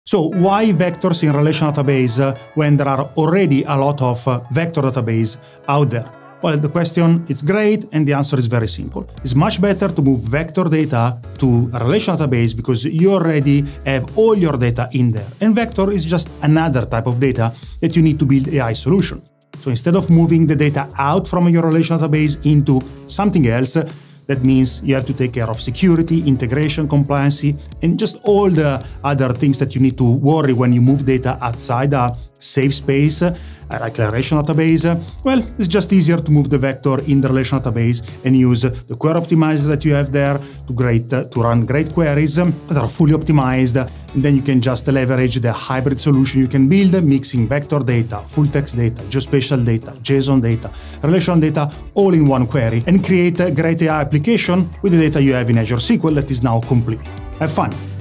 So why vectors in relational database when there are already a lot of vector database out there? Well, the question is great, and the answer is very simple. It's much better to move vector data to a relational database because you already have all your data in there. And vector is just another type of data that you need to build AI solution. So instead of moving the data out from your relational database into something else, that means you have to take care of security, integration, compliance, and just all the other things that you need to worry when you move data outside a safe space, like a relational database. Well, it's just easier to move the vector in the relational database and use the query optimizer that you have there to run great queries that are fully optimized. And then you can just leverage the hybrid solution you can build, mixing vector data, full text data, geospatial data, JSON data, relational data, all in one query, and create a great AI application with the data you have in Azure SQL that is now complete. Have fun!